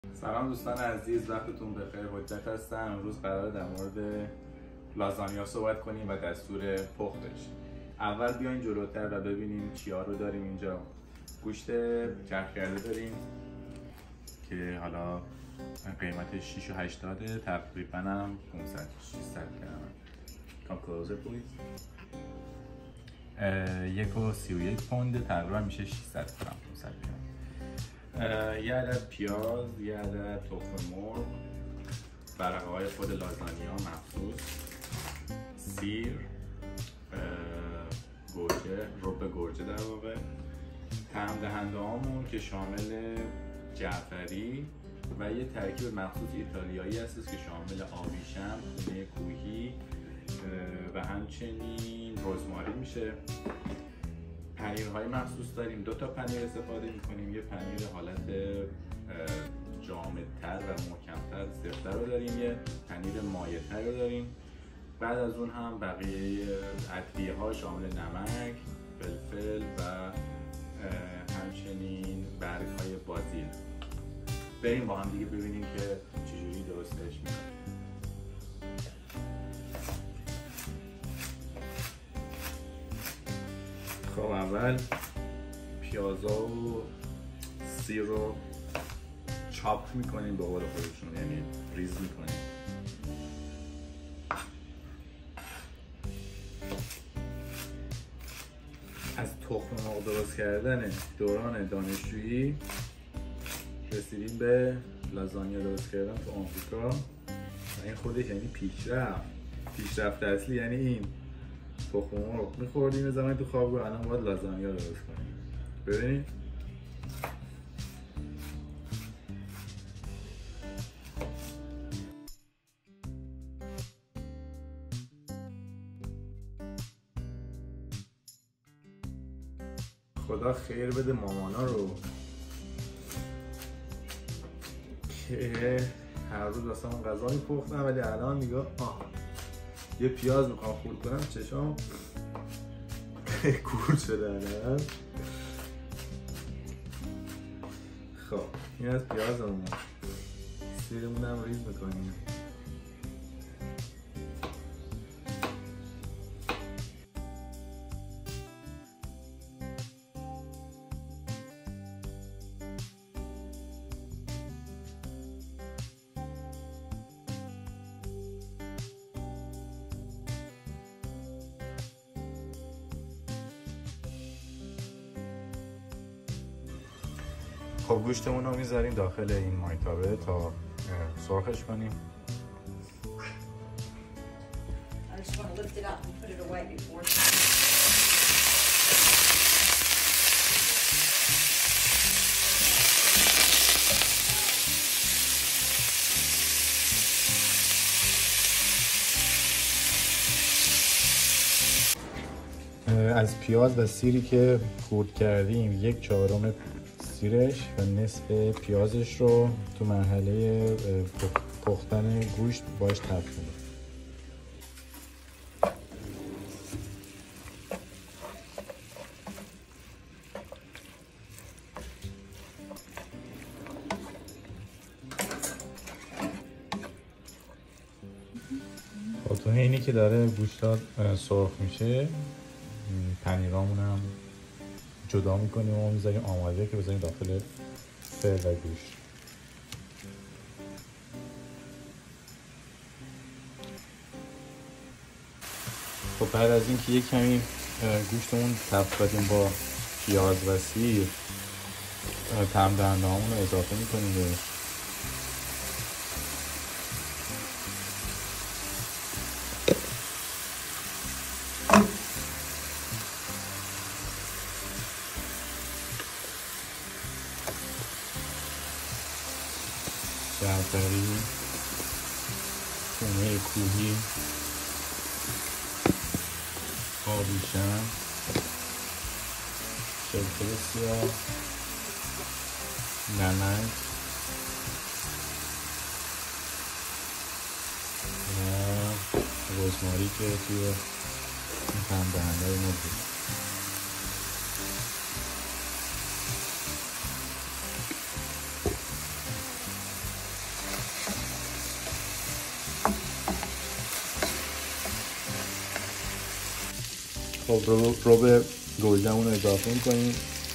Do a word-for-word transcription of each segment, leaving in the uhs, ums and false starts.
سلام دوستان عزیز، وقتتون بخیر. حجت هستم. امروز قراره در مورد لازانیا صحبت کنیم و دستور پختش. اول بیاین جلوتر و ببینیم چیا رو داریم اینجا. گوشت چرخ کرده داریم که حالا قیمتش شش و هشتاد، تقریبا هم پانصد ششصد گرم. Come closer please. یک و سی و یک پوند، تقریبا میشه ششصد گرم، پانصد گرم. یه عدد پیاز، یه عدد تخم مرغ، برقه های خود لازانیا مخصوص، سیر، گوجه، رب گوجه در واقع، طعم دهنده هامون که شامل جعفری و یه ترکیب مخصوص ایتالیایی هست که شامل آبیشم، خونه کوهی و همچنین رزماری میشه. پنیرهای مخصوص داریم. دو تا پنیر استفاده میکنیم. یه پنیر حالت جامدتر و محکمتر سفته رو داریم، یه پنیر مایع‌تر رو داریم. بعد از اون هم بقیه ادویه ها شامل نمک، فلفل و همچنین برگ های بازیل. بریم با هم دیگه ببینیم که چجوری درستش میکنیم. خب اول پیازا و سیر رو چاپ میکنیم به قول خودشون، یعنی ریز میکنیم. از تخم مرغ درست کردن دوران دانشجویی رسیدیم به لازانیا درست کردن تو آمریکا و این خودش یعنی پیشرفت. پیشرفت اصلی یعنی این. تخم مرغ میخوردیم یه زمانی تو خوابگاه، الان باید لازانیا درست کنیم. ببینید خدا خیر بده مامانا رو که هر روز واسمون غذا میپختن، ولی الان نگاه آه یه پیاز میخوام خورد کنم چشام کور شده الان. خب این از پیازمون، سیرمون هم ریز میکنیم. خب گوشتمون رو میذاریم داخل این مایتابه تا سرخش کنیم. از پیاز و سیری که خورد کردیم یک چهارم سیرش و نصف پیازش رو تو مرحله پختن گوشت باش تبل کنیم. خب تو اینی که داره گوشت سرخ میشه، پنیرامون هم جدا میکنیم و میذاریم آماده که بذاریم داخل فر و گوشت. خب بعد از اینکه یک کمی گوشتمون تبل کردیم با پیاز و سیر، طعم دهنده هامون رو اضافه میکنیم بهش. جعفری، خونه کوهی، آبیشم، فلفل سیاه، نمک و رزماری که توی این طعم دهنده ما بود. خب رو, رو به گوجهمون رو اضافه میکنیم.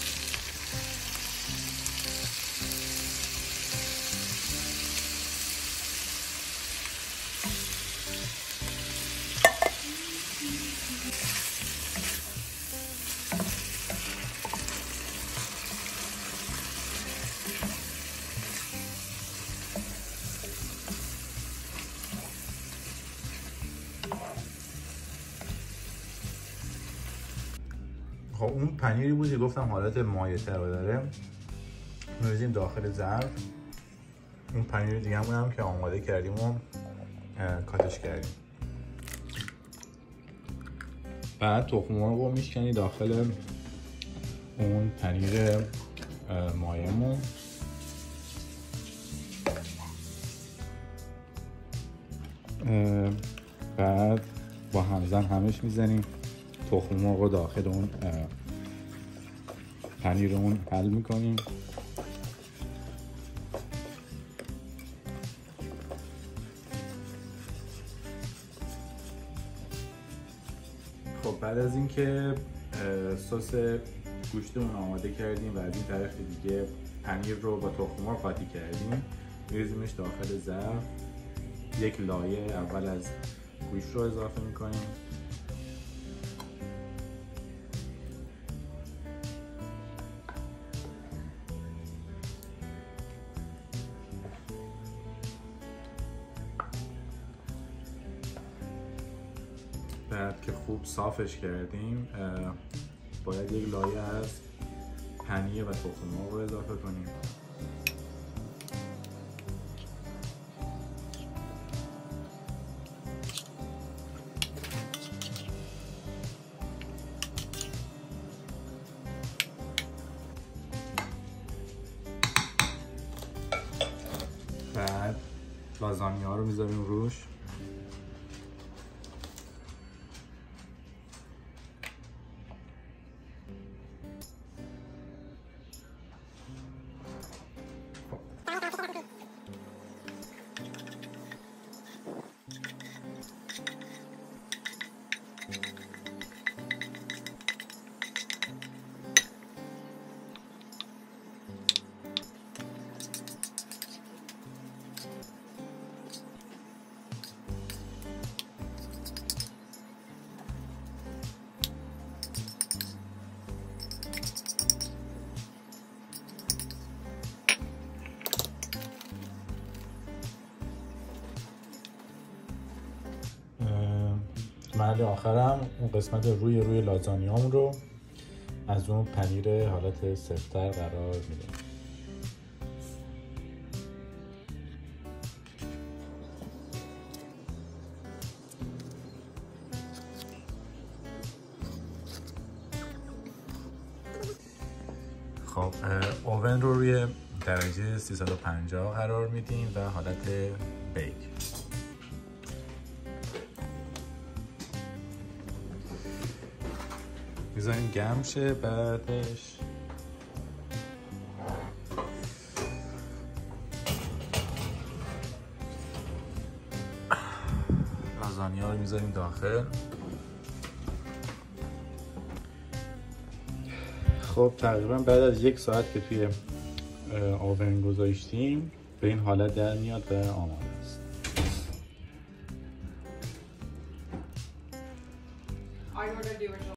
خب اون پنیری بود که گفتم حالت مایع تر داره، می‌ریزیم داخل ظرف. اون پنیر دیگه همون هم که آماده کردیم و کاتش کردیم. بعد تخم مرغ رو میشکنی داخل اون پنیر مایعمون. بعد با همزن همش میزنیم. تخم مرغ رو داخل اون پنیر اون حل میکنیم. خب بعد از اینکه سس گوشتمون آماده کردیم و از این طرف دیگه پنیر رو با تخم مرغ قاطی کردیم، می‌ریزیمش داخل ظرف. یک لایه اول از گوشت رو اضافه میکنیم. بعد که خوب صافش کردیم باید یک لایه از پنیر و تخم مرغ رو اضافه کنیم. بعد لازانیا رو میذاریم روش. مرحله آخرم اون قسمت روی روی لازانیامون رو از اون پنیر حالت سفت‌تر قرار میدیم. خب اوون رو روی درجه سیصد و پنجاه قرار میدیم و حالت بیک. میذاریم گرم شه. بعدش لازانیا رو میذاریم داخل. خب تقریبا بعد از یک ساعت که توی اوون گذاشتیم به این حالت در میاد و آماده است.